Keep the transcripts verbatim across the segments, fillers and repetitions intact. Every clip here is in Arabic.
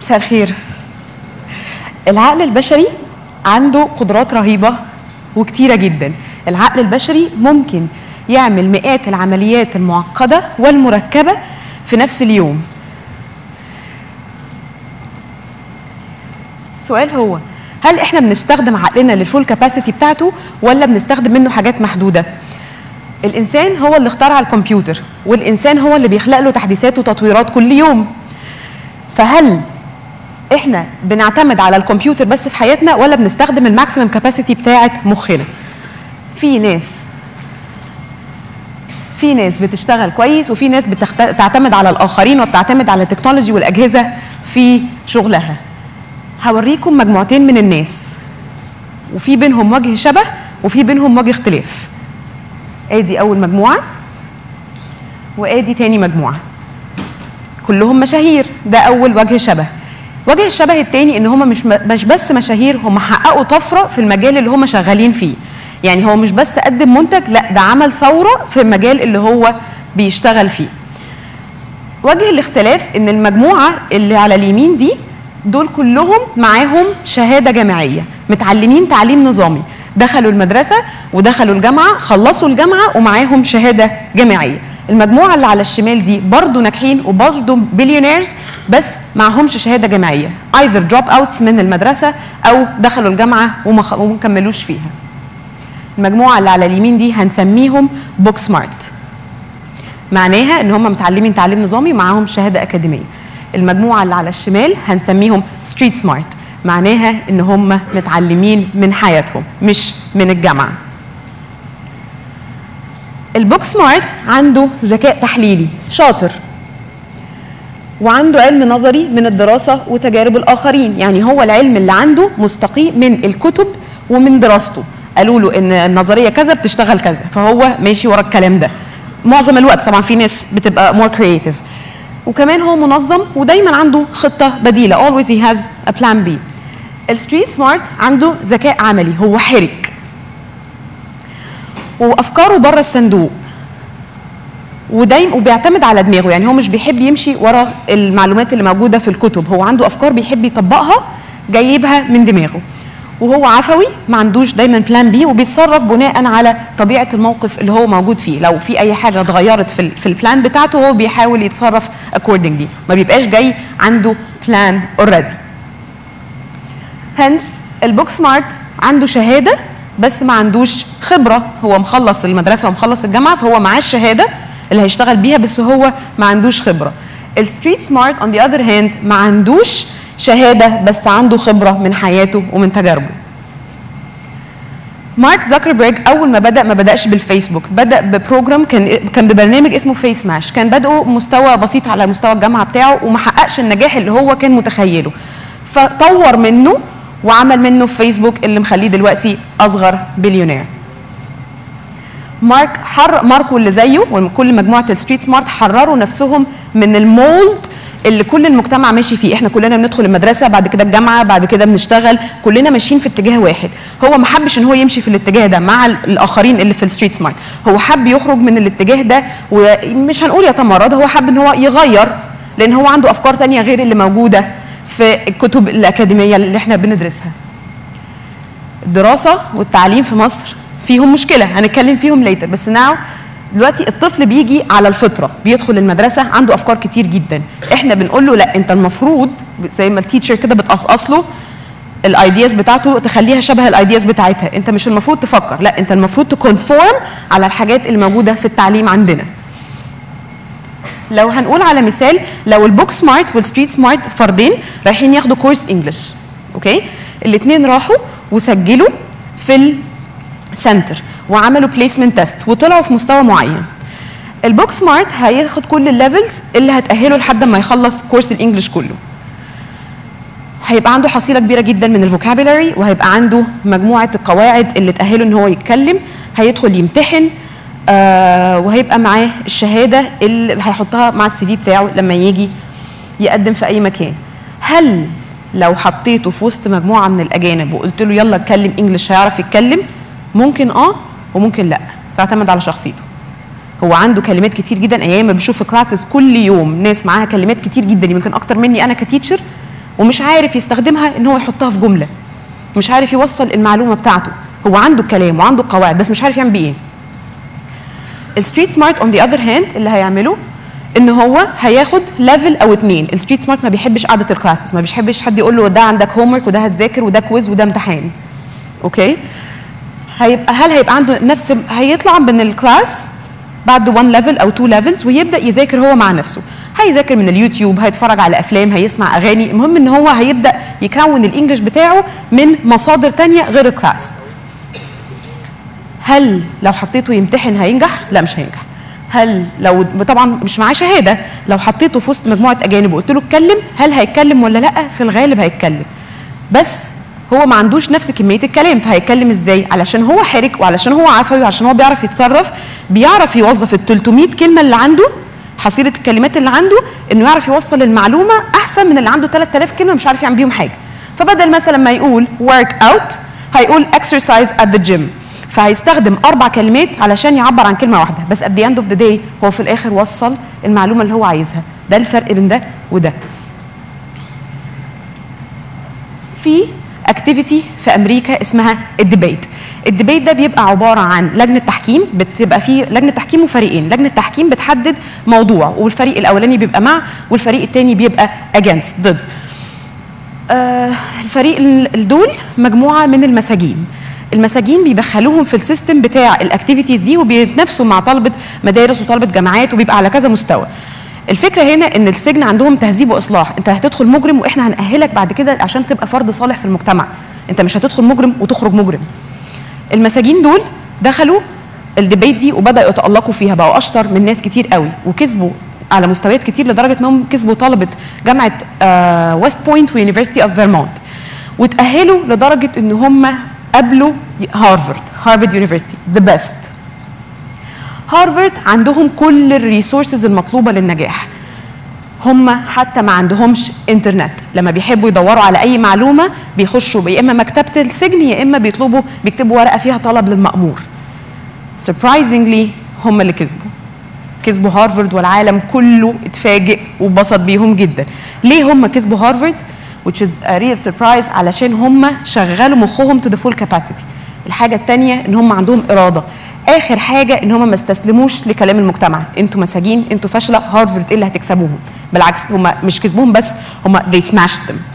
مساء الخير. العقل البشري عنده قدرات رهيبة وكتيرة جدا. العقل البشري ممكن يعمل مئات العمليات المعقدة والمركبة في نفس اليوم. السؤال هو هل احنا بنستخدم عقلنا للفول كاباسيتي بتاعته ولا بنستخدم منه حاجات محدودة؟ الإنسان هو اللي اخترع الكمبيوتر، والإنسان هو اللي بيخلق له تحديثات وتطويرات كل يوم. فهل احنا بنعتمد على الكمبيوتر بس في حياتنا ولا بنستخدم الماكسيمم كاباسيتي بتاعه مخنا؟ في ناس في ناس بتشتغل كويس، وفي ناس بتعتمد على الآخرين وبتعتمد على التكنولوجي والأجهزة في شغلها. هوريكم مجموعتين من الناس، وفي بينهم وجه شبه وفي بينهم وجه اختلاف. ادي أول مجموعة وادي تاني مجموعة، كلهم مشاهير. ده أول وجه شبه. وجه الشبه التاني ان هم مش مش بس مشاهير، هم حققوا طفرة في المجال اللي هم شغالين فيه. يعني هو مش بس قدم منتج، لا ده عمل ثورة في المجال اللي هو بيشتغل فيه. وجه الاختلاف ان المجموعة اللي على اليمين دي دول كلهم معاهم شهادة جامعية، متعلمين تعليم نظامي، دخلوا المدرسة ودخلوا الجامعة، خلصوا الجامعة ومعاهم شهادة جامعية. المجموعة اللي على الشمال دي برضو ناجحين وبرضو بليونيرز بس معهمش شهادة جامعية، either drop outs من المدرسة أو دخلوا الجامعة وما كملوش فيها. المجموعة اللي على اليمين دي هنسميهم بوك سمارت، معناها إن هم متعلمين تعليم نظامي ومعاهم شهادة أكاديمية. المجموعة اللي على الشمال هنسميهم ستريت سمارت، معناها إن هم متعلمين من حياتهم مش من الجامعة. البوك سمارت عنده ذكاء تحليلي شاطر، وعنده علم نظري من الدراسة وتجارب الآخرين. يعني هو العلم اللي عنده مستقي من الكتب ومن دراسته. قالوا له إن النظرية كذا بتشتغل كذا، فهو ماشي ورا الكلام ده معظم الوقت. طبعا في ناس بتبقى more creative. وكمان هو منظم ودايما عنده خطة بديلة، always he has a plan B. الستريت سمارت عنده ذكاء عملي، هو حرك وافكاره بره الصندوق، ودايما وبيعتمد على دماغه. يعني هو مش بيحب يمشي ورا المعلومات اللي موجوده في الكتب، هو عنده افكار بيحب يطبقها جايبها من دماغه. وهو عفوي، ما عندوش دايما بلان بي، وبيتصرف بناء على طبيعه الموقف اللي هو موجود فيه. لو في اي حاجه اتغيرت في في البلان بتاعته هو بيحاول يتصرف اكوردنجلي، ما بيبقاش جاي عنده بلان اوريدي. هنس البوك سمارت عنده شهاده بس ما عندوش خبرة. هو مخلص المدرسة ومخلص الجامعة، فهو معاه الشهادة اللي هيشتغل بيها بس هو ما عندوش خبرة. الستريت سمارت on the other hand ما عندوش شهادة بس عنده خبرة من حياته ومن تجاربه. مارك زكربيرج أول ما بدأ ما بدأش بالفيسبوك، بدأ ببروجرام كان كان ببرنامج اسمه فيس ماش. كان بدأه مستوى بسيط على مستوى الجامعة بتاعه وما حققش النجاح اللي هو كان متخيله، فطور منه وعمل منه في فيسبوك اللي مخليه دلوقتي اصغر بليونير. مارك حر مارك واللي زيه وكل مجموعه الستريت سمارت حرروا نفسهم من المولد اللي كل المجتمع ماشي فيه. احنا كلنا بندخل المدرسه، بعد كده الجامعه، بعد كده بنشتغل، كلنا ماشيين في اتجاه واحد. هو ما حبش ان هو يمشي في الاتجاه ده مع الاخرين اللي في الستريت سمارت، هو حب يخرج من الاتجاه ده، ومش هنقول يتمرد، هو حب ان هو يغير لان هو عنده افكار ثانيه غير اللي موجوده في الكتب الأكاديمية اللي احنا بندرسها. الدراسة والتعليم في مصر فيهم مشكلة، هنتكلم فيهم ليتر. بس ناو دلوقتي الطفل بيجي على الفطرة، بيدخل المدرسة عنده أفكار كتير جدا. احنا بنقول له لا، انت المفروض زي ما التيتشر كده بتقصقص له الايدياز بتاعته تخليها شبه الايدياز بتاعتها. انت مش المفروض تفكر، لا انت المفروض تكونفورم على الحاجات اللي موجودة في التعليم عندنا. لو هنقول على مثال، لو البوك سمارت والستريت سمارت فردين رايحين ياخدوا كورس انجلش، اوكي، الاثنين راحوا وسجلوا في السنتر وعملوا بليسمنت تيست وطلعوا في مستوى معين. البوك سمارت هياخد كل الليفلز اللي هتأهله لحد ما يخلص كورس الانجلش كله. هيبقى عنده حصيله كبيره جدا من الفوكابولاري، وهيبقى عنده مجموعه القواعد اللي تأهله ان هو يتكلم. هيدخل يمتحن، آه وهيبقى معاه الشهاده اللي هيحطها مع السي في بتاعه لما يجي يقدم في اي مكان. هل لو حطيته في وسط مجموعه من الاجانب وقلت له يلا اتكلم انجلش هيعرف يتكلم؟ ممكن اه وممكن لا، تعتمد على شخصيته. هو عنده كلمات كتير جدا. ايام ما بشوف في كلاسز كل يوم ناس معاها كلمات كتير جدا، يمكن اكتر مني انا كتيتشر، ومش عارف يستخدمها ان هو يحطها في جمله، مش عارف يوصل المعلومه بتاعته. هو عنده الكلام وعنده القواعد بس مش عارف يعمل بيه ايه. الستريت سمارت اون ذا اذر هاند اللي هيعمله ان هو هياخد ليفل او اتنين. الستريت سمارت ما بيحبش قعده الكلاسز، ما بيحبش حد يقول له ده عندك هوم ورك وده هتذاكر وده كويز وده امتحان. اوكي؟ هيبقى هل هيبقى عنده نفس، هيطلع من الكلاس بعد واحد ليفل او اتنين ليفلز ويبدا يذاكر هو مع نفسه. هيذاكر من اليوتيوب، هيتفرج على افلام، هيسمع اغاني، المهم ان هو هيبدا يكون الانجليش بتاعه من مصادر ثانيه غير الكلاس. هل لو حطيته يمتحن هينجح؟ لا مش هينجح. هل لو طبعا مش معاه شهاده، لو حطيته في وسط مجموعه اجانب وقلت له اتكلم، هل هيتكلم ولا لا؟ في الغالب هيتكلم، بس هو ما عندوش نفس كميه الكلام. فهيتكلم ازاي؟ علشان هو حرك وعلشان هو عفوي وعشان هو بيعرف يتصرف، بيعرف يوظف ال تلتمية كلمه اللي عنده، حصيله الكلمات اللي عنده، انه يعرف يوصل المعلومه احسن من اللي عنده تلات آلاف كلمه مش عارف يعمل بيهم حاجه. فبدل مثلا ما يقول work out هيقول exercise at the gym، فهيستخدم اربع كلمات علشان يعبر عن كلمه واحده، بس at the end of the day هو في الاخر وصل المعلومه اللي هو عايزها. ده الفرق بين ده وده. في اكتيفيتي في امريكا اسمها الديبيت. الديبيت ده بيبقى عباره عن لجنه تحكيم، بتبقى فيه لجنه تحكيم وفريقين. لجنه تحكيم بتحدد موضوع، والفريق الاولاني بيبقى مع والفريق الثاني بيبقى against ضد. آه الفريق دول مجموعه من المساجين. المساجين بيدخلوهم في السيستم بتاع الاكتيفيتيز دي وبيتنافسوا مع طلبه مدارس وطلبه جامعات، وبيبقى على كذا مستوى. الفكره هنا ان السجن عندهم تهذيب واصلاح، انت هتدخل مجرم واحنا هنأهلك بعد كده عشان تبقى فرد صالح في المجتمع، انت مش هتدخل مجرم وتخرج مجرم. المساجين دول دخلوا الديبيت دي وبداوا يتألقوا فيها، بقوا اشطر من ناس كتير قوي وكسبوا على مستويات كتير، لدرجه انهم كسبوا طلبه جامعه آه ويست بوينت ويونيفرسيتي اوف فيرمونت، وتأهلوا لدرجه ان هم قابلوا هارفارد هارفارد يونيفرسيتي ذا بيست. هارفارد عندهم كل الريسورسز المطلوبه للنجاح، هم حتى ما عندهمش انترنت، لما بيحبوا يدوروا على اي معلومه بيخشوا يا اما مكتبه السجن يا اما بيطلبوا بيكتبوا ورقه فيها طلب للمأمور. surprisingly هم اللي كسبوا كسبوا هارفارد، والعالم كله اتفاجئ وبسط بيهم جدا. ليه هم كسبوا هارفارد؟ which is a real surprise، علشان هم شغلوا مخهم to the full capacity. الحاجه الثانيه ان هم عندهم اراده. اخر حاجه ان هم ما استسلموش لكلام المجتمع، انتوا مساجين، انتوا فاشله، هارفارد ايه اللي هتكسبوهم؟ بالعكس هم مش كسبوهم بس، هم they smashed them.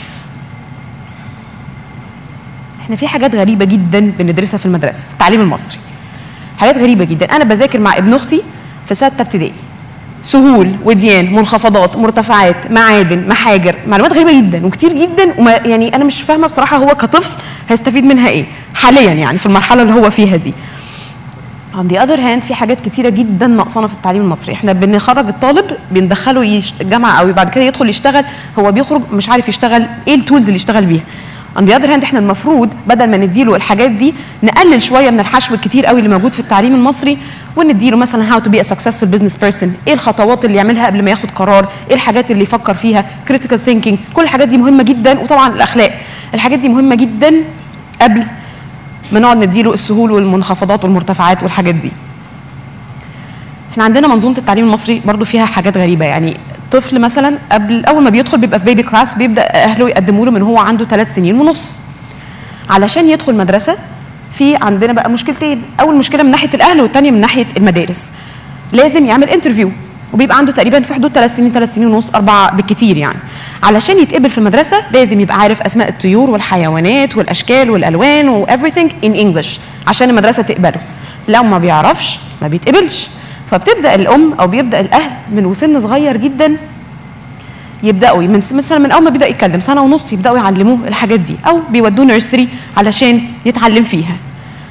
احنا في حاجات غريبه جدا بندرسها في المدرسه في التعليم المصري، حاجات غريبه جدا. انا بذاكر مع ابن اختي في سته ابتدائي، سهول وديان، منخفضات، مرتفعات، معادن، محاجر، معلومات غريبه جدا وكتير جدا، وما يعني انا مش فاهمه بصراحه هو كطفل هيستفيد منها ايه حاليا يعني في المرحله اللي هو فيها دي. on the other hand في حاجات كتيره جدا ناقصانا في التعليم المصري. احنا بنخرج الطالب بندخله يش... الجامعه او بعد كده يدخل يشتغل، هو بيخرج مش عارف يشتغل ايه التولز اللي يشتغل بيها. on the other hand احنا المفروض بدل ما نديله الحاجات دي نقلل شويه من الحشو الكتير قوي اللي موجود في التعليم المصري، ونديله مثلا how to be a successful business person، ايه الخطوات اللي يعملها قبل ما ياخد قرار، ايه الحاجات اللي يفكر فيها، critical thinking، كل الحاجات دي مهمه جدا، وطبعا الاخلاق، الحاجات دي مهمه جدا قبل ما نقعد نديله السهول والمنخفضات والمرتفعات والحاجات دي. احنا عندنا منظومه التعليم المصري برضو فيها حاجات غريبه. يعني طفل مثلا قبل اول ما بيدخل بيبقى في بيبي كلاس، بيبدا اهله يقدموا له من هو عنده ثلاث سنين ونص علشان يدخل مدرسه. في عندنا بقى مشكلتين، اول مشكله من ناحيه الاهل والثانيه من ناحيه المدارس. لازم يعمل انترفيو وبيبقى عنده تقريبا في حدود ثلاث سنين ثلاث سنين ونص اربعه بالكثير يعني. علشان يتقبل في المدرسه لازم يبقى عارف اسماء الطيور والحيوانات والاشكال والالوان و everything in English عشان المدرسه تقبله. لو ما بيعرفش ما بيتقبلش. فبتبدا الام او بيبدا الاهل من وسن صغير جدا يبداوا من مثلا من اول ما بيبدا يتكلم سنه ونص يبداوا يعلموه الحاجات دي، او بيودوه نيرسري علشان يتعلم فيها.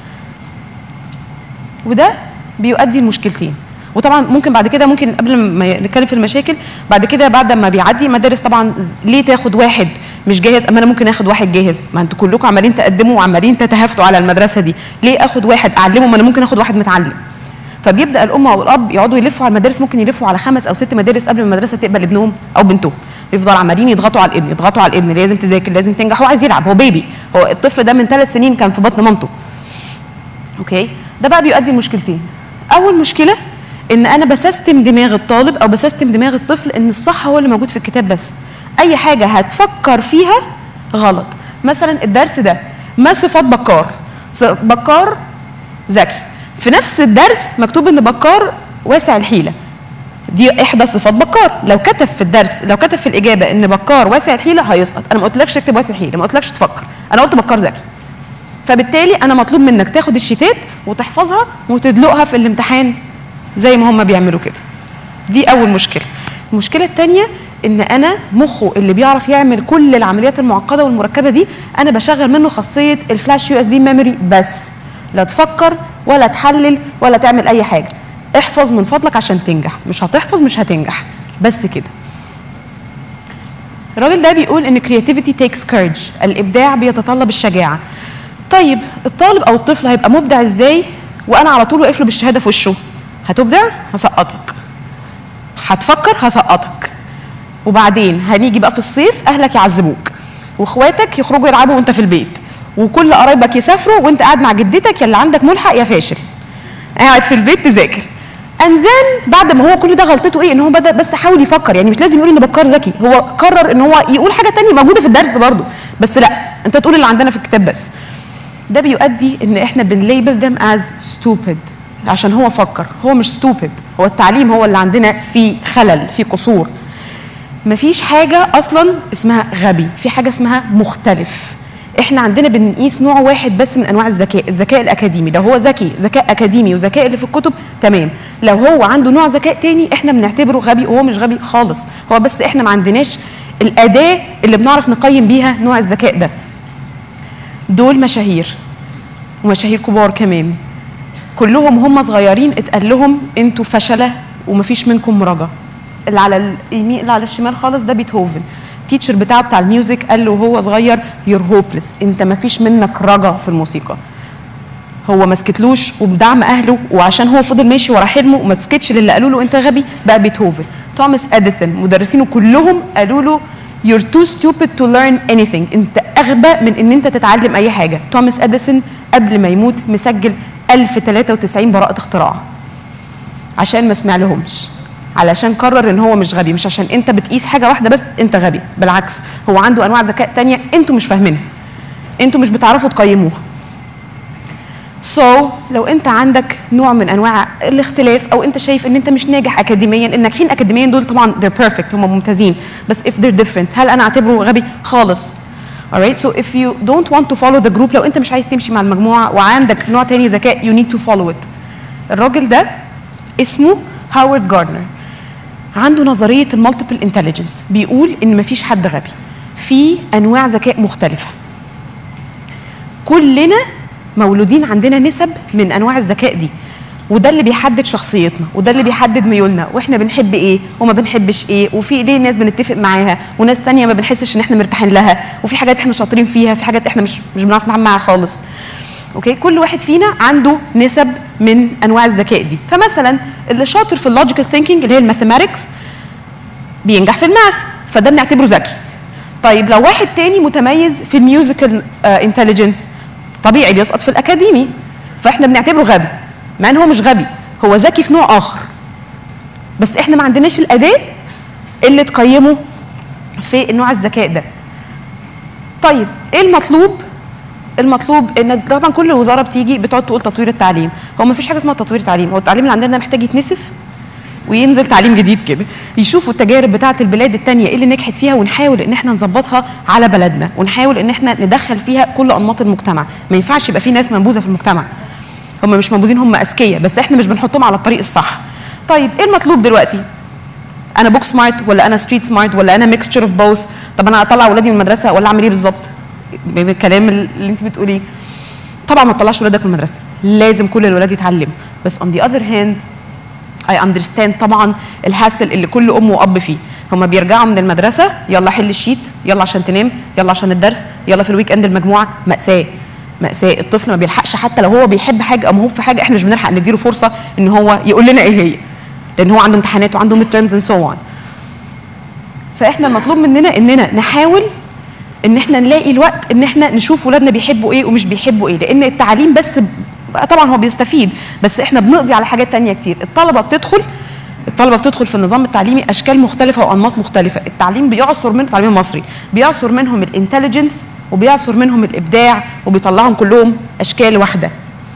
وده بيؤدي لمشكلتين. وطبعا ممكن بعد كده ممكن قبل ما نتكلم في المشاكل بعد كده بعد ما بيعدي مدارس، طبعا ليه تاخد واحد مش جاهز اما انا ممكن اخد واحد جاهز؟ ما انتوا كلكم عمالين تقدموا وعمالين تتهافتوا على المدرسه دي، ليه اخد واحد اعلمه ما انا ممكن اخد واحد متعلم؟ فبيبدا الام او الاب يقعدوا يلفوا على المدارس، ممكن يلفوا على خمس او ست مدارس قبل ما المدرسه تقبل ابنهم او بنتهم. يفضل عمالين يضغطوا على الابن يضغطوا على الابن، لازم تذاكر لازم تنجح، هو عايز يلعب، هو بيبي، هو الطفل ده من ثلاث سنين كان في بطن مامته. اوكي، ده بقى بيؤدي لمشكلتين. اول مشكله ان انا بسستم دماغ الطالب او بسستم دماغ الطفل ان الصح هو اللي موجود في الكتاب بس. اي حاجه هتفكر فيها غلط. مثلا الدرس ده ما صفات بكار؟ بكار ذكي. في نفس الدرس مكتوب ان بكار واسع الحيله، دي احدى صفات بكار. لو كتب في الدرس، لو كتب في الاجابه ان بكار واسع الحيله هيسقط. انا ما قلتلكش تكتب واسع الحيله، ما قلتلكش تفكر، انا قلت بكار ذكي. فبالتالي انا مطلوب منك تاخد الشيتات وتحفظها وتدلقها في الامتحان زي ما هم بيعملوا كده. دي اول مشكله. المشكله الثانيه ان انا مخه اللي بيعرف يعمل كل العمليات المعقده والمركبه دي، انا بشغل منه خاصيه الفلاش يو اس بي ميموري بس، لا تفكر ولا تحلل ولا تعمل اي حاجه. احفظ من فضلك عشان تنجح، مش هتحفظ مش هتنجح، بس كده. الراجل ده بيقول ان creativity takes courage، الابداع بيتطلب الشجاعه. طيب الطالب او الطفل هيبقى مبدع ازاي وانا على طول واقف له بالشهاده في وشه؟ هتبدع؟ هسقطك. هتفكر؟ هسقطك. وبعدين هنيجي بقى في الصيف اهلك يعذبوك، واخواتك يخرجوا يلعبوا وانت في البيت، وكل قرايبك يسافروا وانت قاعد مع جدتك يا اللي عندك ملحق يا فاشل، قاعد في البيت تذاكر. انزين بعد ما هو كل ده غلطته ايه؟ ان هو بدا بس حاول يفكر، يعني مش لازم يقول ان بكار ذكي، هو قرر ان هو يقول حاجه ثانيه موجوده في الدرس برضه، بس لا انت تقول اللي عندنا في الكتاب بس. ده بيؤدي ان احنا بنليبل them as stupid عشان هو فكر. هو مش stupid، هو التعليم هو اللي عندنا فيه خلل، فيه قصور. مفيش حاجه اصلا اسمها غبي، في حاجه اسمها مختلف. احنا عندنا بنقيس نوع واحد بس من انواع الذكاء، الذكاء الاكاديمي. ده هو ذكي، ذكاء اكاديمي وذكاء اللي في الكتب تمام. لو هو عنده نوع ذكاء تاني احنا بنعتبره غبي، وهو مش غبي خالص، هو بس احنا ما عندناش الاداه اللي بنعرف نقيم بيها نوع الذكاء ده. دول مشاهير ومشاهير كبار كمان، كلهم هم صغيرين اتقال لهم انتوا فشله ومفيش منكم رجا. اللي على اليمين اللي على الشمال خالص ده بيتهوفن، التيتشر بتاعه بتاع الميوزك قال له وهو صغير يور هوبلس، انت مفيش منك رجا في الموسيقى. هو ما سكتلوش وبدعم اهله، وعشان هو فضل ماشي ورا حلمه وما سكتش للي قالوا له انت غبي بقى بيتهوفن. توماس اديسون مدرسينه كلهم قالوا له you're too stupid to learn anything، انت اغبى من ان انت تتعلم اي حاجه. توماس اديسون قبل ما يموت مسجل ألف وثلاثة وتسعين براءه اختراع عشان ما سمع لهمش، علشان قرر ان هو مش غبي. مش عشان انت بتقيس حاجه واحده بس انت غبي، بالعكس هو عنده انواع ذكاء تانية انتوا مش فاهمينها، انتوا مش بتعرفوا تقيموها. سو so, لو انت عندك نوع من انواع الاختلاف، او انت شايف ان انت مش ناجح اكاديميا، الناجحين اكاديميا دول طبعا they're perfect، هم ممتازين، بس if they're different هل انا اعتبره غبي؟ خالص. alright so if you don't want to follow the group، لو انت مش عايز تمشي مع المجموعه وعندك نوع تاني ذكاء you need to follow it. الراجل ده اسمه هاورد جاردنر، عنده نظريه المالتيبل انتليجنس، بيقول ان مفيش حد غبي، في انواع ذكاء مختلفه، كلنا مولودين عندنا نسب من انواع الذكاء دي، وده اللي بيحدد شخصيتنا، وده اللي بيحدد ميولنا، واحنا بنحب ايه وما بنحبش ايه، وفي ليه ناس بنتفق معاها وناس تانية ما بنحسش ان احنا مرتاحين لها، وفي حاجات احنا شاطرين فيها، في حاجات احنا مش مش بنعرف نتعامل معاها خالص. اوكي، كل واحد فينا عنده نسب من انواع الذكاء دي. فمثلا اللي شاطر في اللوجيكال ثينكينج اللي هي الماثيماتكس بينجح في الماث، فده بنعتبره ذكي. طيب لو واحد تاني متميز في الميوزيكال انتليجنس طبيعي بيسقط في الاكاديمي، فاحنا بنعتبره غبي، مع ان هو مش غبي، هو ذكي في نوع اخر، بس احنا ما عندناش الاداه اللي تقيمه في نوع الذكاء ده. طيب ايه المطلوب؟ المطلوب ان طبعا كل وزاره بتيجي بتقعد تقول تطوير التعليم، هو ما فيش حاجه اسمها تطوير تعليم، هو التعليم اللي عندنا محتاج يتنسف وينزل تعليم جديد كده، يشوفوا التجارب بتاعه البلاد الثانيه ايه اللي نجحت فيها، ونحاول ان احنا نظبطها على بلدنا، ونحاول ان احنا ندخل فيها كل انماط المجتمع. ما ينفعش يبقى في ناس منبوذه في المجتمع، هم مش منبوذين، هم اذكياء، بس احنا مش بنحطهم على الطريق الصح. طيب ايه المطلوب دلوقتي؟ انا بوك سمارت ولا انا ستريت سمارت ولا انا ميكستشر اوف بوث؟ طب انا اطلع اولادي من المدرسه ولا اعمل ايه بالظبط؟ من الكلام اللي انت بتقوليه طبعا ما تطلعش ولادك من المدرسه، لازم كل الولاد يتعلموا، بس on the other hand I understand طبعا الهاسل اللي كل ام واب فيه، هم بيرجعوا من المدرسه يلا حل الشيت، يلا عشان تنام، يلا عشان الدرس، يلا في الويك اند المجموعه. مأساة مأساة، الطفل ما بيلحقش حتى لو هو بيحب حاجه او موهوب في حاجه، احنا مش بنلحق نديله فرصه ان هو يقول لنا ايه هي، لان هو عنده امتحانات وعنده ميد تيرمز اند سو اون. فاحنا المطلوب مننا اننا نحاول ان احنا نلاقي الوقت ان احنا نشوف ولادنا بيحبوا ايه ومش بيحبوا ايه، لان التعليم بس طبعا هو بيستفيد، بس احنا بنقضي على حاجات تانية كتير. الطلبه بتدخل الطلبه بتدخل في النظام التعليمي اشكال مختلفه وانماط مختلفه، التعليم بيعصر منه، التعليم المصري بيعصر منهم الانتليجنس وبيعصر منهم الابداع وبيطلعهم كلهم اشكال واحده.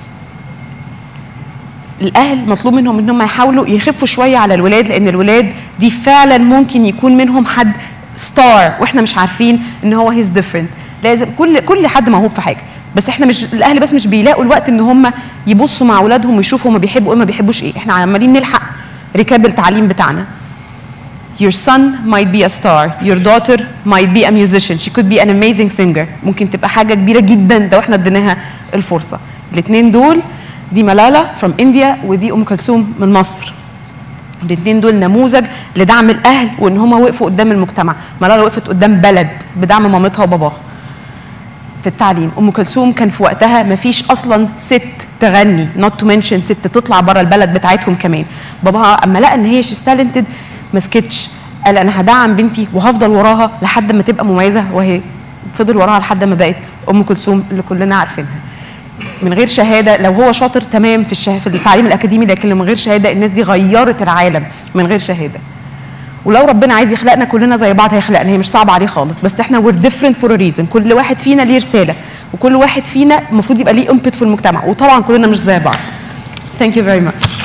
الاهل مطلوب منهم ان هم يحاولوا يخفوا شويه على الولاد، لان الولاد دي فعلا ممكن يكون منهم حد ستار واحنا مش عارفين ان هو هيز ديفرنت. لازم كل كل حد موهوب في حاجه، بس احنا مش الاهل بس مش بيلاقوا الوقت ان هم يبصوا مع اولادهم ويشوفوا هم بيحبوا ايه ما بيحبوش ايه. احنا عمالين نلحق ركاب التعليم بتاعنا. Your son might be a star, your daughter might be a musician, she could be an amazing singer. ممكن تبقى حاجه كبيره جدا لو احنا اديناها الفرصه. الاثنين دول، دي ملالا from India ودي ام كلثوم من مصر. الاثنين دول نموذج لدعم الاهل وان هم وقفوا قدام المجتمع. ملالا وقفت قدام بلد بدعم مامتها وباباها في التعليم. ام كلثوم كان في وقتها ما فيش اصلا ست تغني، not to mention ست تطلع بره البلد بتاعتهم كمان. باباها اما لقى ان هي شيز تالنتد ما سكتش، قال انا هدعم بنتي وهفضل وراها لحد ما تبقى مميزه، وهي فضل وراها لحد ما بقت ام كلثوم اللي كلنا عارفينها. من غير شهاده، لو هو شاطر تمام في الشه... في التعليم الاكاديمي، لكن من غير شهاده الناس دي غيرت العالم من غير شهاده. ولو ربنا عايز يخلقنا كلنا زي بعض هيخلقنا، هي مش صعبه عليه خالص، بس احنا we're different for a reason. كل واحد فينا ليه رساله، وكل واحد فينا المفروض يبقى ليه input في المجتمع، وطبعا كلنا مش زي بعض. Thank you very much.